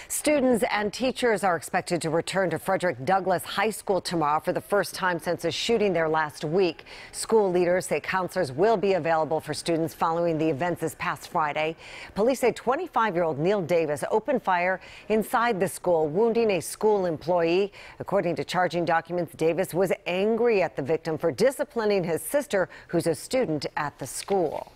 Students and teachers are expected to return to Frederick High School tomorrow for the first time since a shooting there last week. School leaders say counselors will be available for students following the events this past Friday. Police say 25-year-old Neil Davis opened fire inside the school, wounding a school employee. According to charging documents, Davis was angry at the victim for disciplining his sister, who's a student at the school.